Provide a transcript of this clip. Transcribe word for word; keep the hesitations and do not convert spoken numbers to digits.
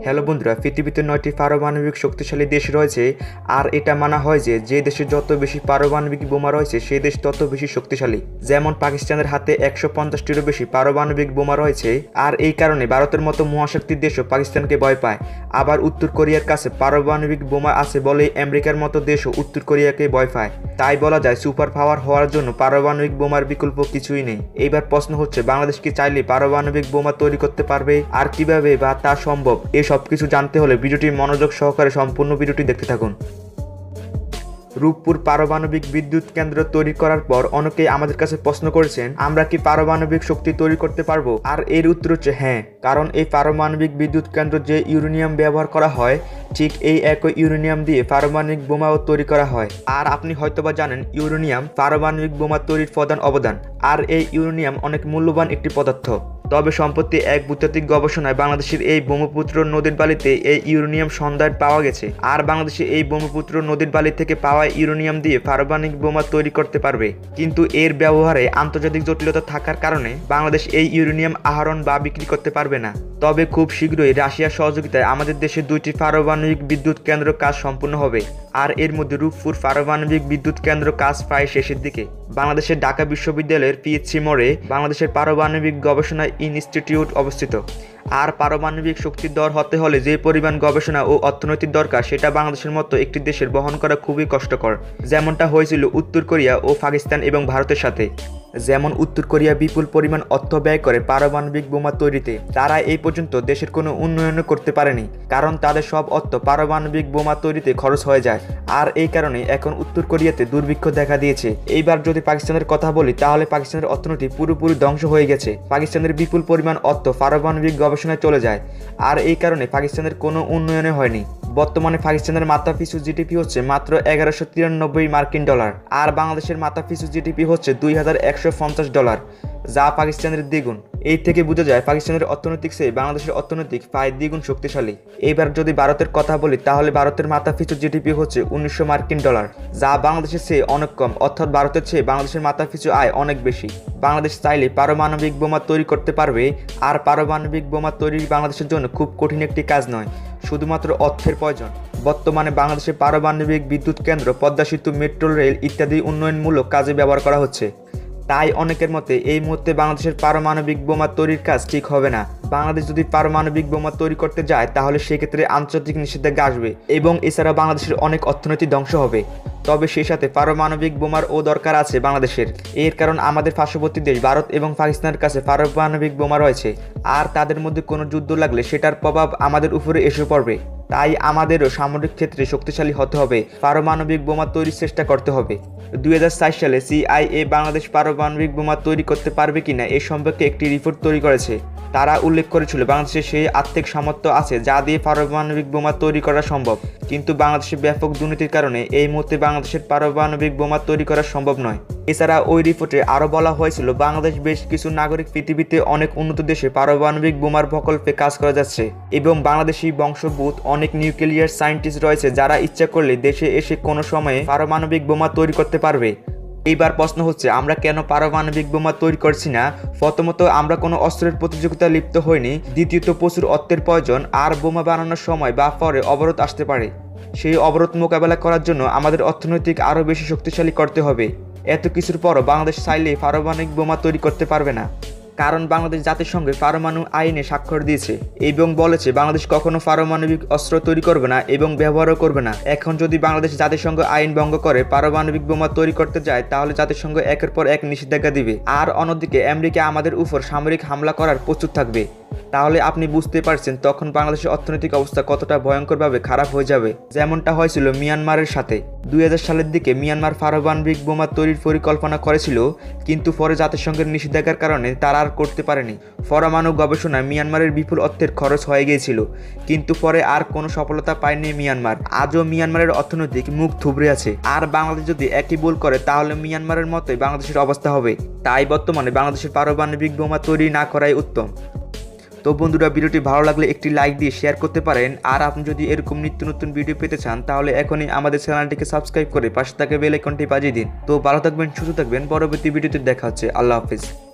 Hello বন্ধুরা, পৃথিবীতে নয়টি পারমাণবিক শক্তিশালী দেশ রয়েছে। আর এটা মানা হয় যে যে দেশে যত বেশি পারমাণবিক বোমা রয়েছে সেই দেশ তত বেশি শক্তিশালী। যেমন পাকিস্তানের হাতে একশো পঞ্চাশটিরও বেশি পারমাণবিক বোমা রয়েছে। আর এই কারণে ভারতের মতো মহাশক্তির দেশও পাকিস্তানকে ভয় পায়। আবার উত্তর কোরিয়ার কাছে পারমাণবিক বোমা আছে বলেই আমেরিকার মতো দেশও উত্তর কোরিয়াকে ভয় পায়। তাই বলা যায় সুপার পাওয়ার হওয়ার জন্য পারমাণবিক বোমার বিকল্প কিছুই নেই। এইবার প্রশ্ন হচ্ছে, বাংলাদেশ কি চাইলে পারমাণবিক বোমা তৈরি করতে পারবে, আর কিভাবে বা তা সম্ভব? এই সবকিছু জানতে হলে ভিডিওটি মনোযোগ সহকারে সম্পূর্ণ ভিডিওটি দেখতে থাকুন। রূপপুর পারমাণবিক বিদ্যুৎ কেন্দ্র তৈরি করার পর অনেকেই আমাদের কাছে প্রশ্ন করেছেন, আমরা কি পারমাণবিক শক্তি তৈরি করতে পারবো? আর এর উত্তর হচ্ছে হ্যাঁ, কারণ এই পারমাণবিক বিদ্যুৎ কেন্দ্র যে ইউরেনিয়াম ব্যবহার করা হয় ঠিক এই একই ইউরেনিয়াম দিয়ে পারমাণবিক বোমাও তৈরি করা হয়। আর আপনি হয়তোবা জানেন ইউরেনিয়াম পারমাণবিক বোমা তৈরির প্রধান অবদান। আর এই ইউরেনিয়াম অনেক মূল্যবান একটি পদার্থ। তবে সম্প্রতি এক ভূতাত্ত্বিক গবেষণায় বাংলাদেশের এই ব্রহ্মপুত্র নদীর বালিতে এই ইউরেনিয়াম সন্ধান পাওয়া গেছে। আর বাংলাদেশে এই ব্রহ্মপুত্র নদীর বালি থেকে পাওয়া ইউরেনিয়াম দিয়ে পারমাণবিক বোমা তৈরি করতে পারবে। কিন্তু এর ব্যবহারে আন্তর্জাতিক জটিলতা থাকার কারণে বাংলাদেশ এই ইউরেনিয়াম আহরণ বা বিক্রি করতে পারবে না। তবে খুব শীঘ্রই রাশিয়ার সহযোগিতায় আমাদের দেশে দুইটি পারমাণবিক বিদ্যুৎ কেন্দ্র কাজ সম্পূর্ণ হবে। আর এর মধ্যে রূপপুর পারমাণবিক বিদ্যুৎ কেন্দ্র কাজ প্রায় শেষের দিকে। বাংলাদেশের ঢাকা বিশ্ববিদ্যালয়ের পিএইচসি মোড়ে বাংলাদেশের পারমাণবিক গবেষণা ইনস্টিটিউট অবস্থিত। আর পারমাণবিক শক্তির দর হতে হলে যে পরিমাণ গবেষণা ও অর্থনৈতিক দরকার সেটা বাংলাদেশের মতো একটি দেশের বহন করা খুবই কষ্টকর। যেমনটা হয়েছিল উত্তর কোরিয়া ও পাকিস্তান এবং ভারতের সাথে। যেমন উত্তর কোরিয়া বিপুল পরিমাণ অর্থ ব্যয় করে পারমাণবিক বোমা তৈরিতে, তারা এই পর্যন্ত দেশের কোনো উন্নয়ন করতে পারেনি, কারণ তাদের সব অর্থ পারমাণবিক বোমা তৈরিতে খরচ হয়ে যায়। আর এই কারণে এখন উত্তর কোরিয়াতে দুর্ভিক্ষ দেখা দিয়েছে। এইবার যদি পাকিস্তানের কথা বলি তাহলে পাকিস্তানের অর্থনীতি পুরোপুরি ধ্বংস হয়ে গেছে। পাকিস্তানের বিপুল পরিমাণ অর্থ পারমাণবিক গবেষণায় চলে যায়। আর এই কারণে পাকিস্তানের কোনো উন্নয়নে হয়নি। বর্তমানে পাকিস্তানের মাথা পিছু জিডিপি হচ্ছে মাত্র এগারোশো তিরানব্বই মার্কিন ডলার। আর বাংলাদেশের মাথা পিছু জিডিপি হচ্ছে দুই হাজার একশো পঞ্চাশ ডলার, যা পাকিস্তানের দ্বিগুণ। এই থেকে বোঝা যায় পাকিস্তানের অর্থনৈতিক চেয়ে বাংলাদেশের অর্থনৈতিক প্রায় দ্বিগুণ শক্তিশালী। এইবার যদি ভারতের কথা বলি তাহলে ভারতের মাথা পিছু জিডিপি হচ্ছে উনিশশো মার্কিন ডলার, যা বাংলাদেশের চেয়ে অনেক কম। অর্থাৎ ভারতের চেয়ে বাংলাদেশের মাথা পিছু আয় অনেক বেশি। বাংলাদেশ চাইলে পারমাণবিক বোমা তৈরি করতে পারবে। আর পারমাণবিক বোমা তৈরি বাংলাদেশের জন্য খুব কঠিন একটি কাজ নয়, শুধুমাত্র অর্থের প্রয়োজন। বর্তমানে বাংলাদেশের পারমাণবিক বিদ্যুৎ কেন্দ্র, পদ্মা সেতু, মেট্রো রেল ইত্যাদি উন্নয়নমূলক কাজে ব্যবহার করা হচ্ছে। তাই অনেকের মতে এই মুহূর্তে বাংলাদেশের পারমাণবিক বোমা তৈরির কাজ ঠিক হবে না। বাংলাদেশ যদি পারমাণবিক বোমা তৈরি করতে যায় তাহলে সেক্ষেত্রে আন্তর্জাতিক নিষেধাজ্ঞা আসবে এবং এছাড়া বাংলাদেশের অনেক অর্থনৈতিক ধ্বংস হবে। তবে সেই সাথে পারমাণবিক বোমার ও দরকার আছে বাংলাদেশের। এর কারণ আমাদের পার্শ্ববর্তী দেশ ভারত এবং পাকিস্তানের কাছে পারমাণবিক বোমা রয়েছে। আর তাদের মধ্যে কোনো যুদ্ধ লাগলে সেটার প্রভাব আমাদের উপরে এসে পড়বে। তাই আমাদেরও সামরিক ক্ষেত্রে শক্তিশালী হতে হবে, পারমাণবিক বোমা তৈরির চেষ্টা করতে হবে। দুই হাজার চার সালে সিআইএ বাংলাদেশ পারমাণবিক বোমা তৈরি করতে পারবে কিনা এ সম্পর্কে একটি রিপোর্ট তৈরি করেছে। তারা উল্লেখ করেছিল বাংলাদেশের সেই আর্থিক সামর্থ্য আছে যা দিয়ে পারমাণবিক বোমা তৈরি করা সম্ভব। কিন্তু বাংলাদেশের ব্যাপক দুর্নীতির কারণে এই মুহূর্তে বাংলাদেশের পারমাণবিক বোমা তৈরি করা সম্ভব নয়। এছাড়া ওই রিপোর্টে আরও বলা হয়েছিল বাংলাদেশ বেশ কিছু নাগরিক পৃথিবীতে অনেক উন্নত দেশে পারমাণবিক বোমার প্রকল্পে কাজ করা যাচ্ছে এবং বাংলাদেশি বংশোদ্ভূত অনেক নিউক্লিয়ার সায়েন্টিস্ট রয়েছে যারা ইচ্ছা করলে দেশে এসে কোনো সময়ে পারমাণবিক বোমা তৈরি করতে পারবে। এইবার প্রশ্ন হচ্ছে, আমরা কেন পারমাণবিক বোমা তৈরি করছি না? প্রথমত, আমরা কোনো অস্ত্রের প্রতিযোগিতা লিপ্ত হইনি। দ্বিতীয়ত, প্রচুর অর্থের প্রয়োজন। আর বোমা বানানোর সময় বা পরে অবরোধ আসতে পারে। সেই অবরোধ মোকাবেলা করার জন্য আমাদের অর্থনৈতিক আরও বেশি শক্তিশালী করতে হবে। এত কিছুর পরও বাংলাদেশ চাইলে পারমাণবিক বোমা তৈরি করতে পারবে না, কারণ বাংলাদেশ জাতিসংঘের পারমাণু আইনে স্বাক্ষর দিয়েছে এবং বলেছে বাংলাদেশ কখনো পারমাণবিক অস্ত্র তৈরি করবে না এবং ব্যবহারও করবে না। এখন যদি বাংলাদেশ জাতিসংঘ আইন ভঙ্গ করে পারমাণবিক বোমা তৈরি করতে যায় তাহলে জাতিসংঘ একের পর এক নিষেধাজ্ঞা দিবে। আর অন্যদিকে আমেরিকা আমাদের উপর সামরিক হামলা করার প্রস্তুত থাকবে। তাহলে আপনি বুঝতে পারছেন তখন বাংলাদেশের অর্থনৈতিক অবস্থা কতটা ভয়ঙ্করভাবে খারাপ হয়ে যাবে। যেমনটা হয়েছিল মিয়ানমারের সাথে। দুই হাজার সালের দিকে মিয়ানমার পারমাণবিক বোমা তৈরির পরিকল্পনা করেছিল, কিন্তু পরে জাতিসংঘের নিষেধাজ্ঞার কারণে তারা আর করতে পারেনি। পরমাণু গবেষণায় মিয়ানমারের বিপুল অর্থের খরচ হয়ে গিয়েছিল, কিন্তু পরে আর কোনো সফলতা পায়নি মিয়ানমার। আজও মিয়ানমারের অর্থনৈতিক মুখ থুবড়ে আছে। আর বাংলাদেশ যদি একই ভুল করে তাহলে মিয়ানমারের মতোই বাংলাদেশের অবস্থা হবে। তাই বর্তমানে বাংলাদেশের পারমাণবিক বোমা তৈরি না করাই উত্তম। তো বন্ধুরা, ভিডিওটি ভালো লাগলে একটি লাইক দিয়ে শেয়ার করতে পারেন। আর আপনি যদি এরকম নিত্য নতুন ভিডিও পেতে চান তাহলে এখনই আমাদের চ্যানেলটিকে সাবস্ক্রাইব করে পাশে থাকা বেল আইকনটি বাজিয়ে দিন। তো ভালো থাকবেন, সুস্থ থাকবেন। পরবর্তী ভিডিওতে দেখা হচ্ছে। আল্লাহ হাফিজ।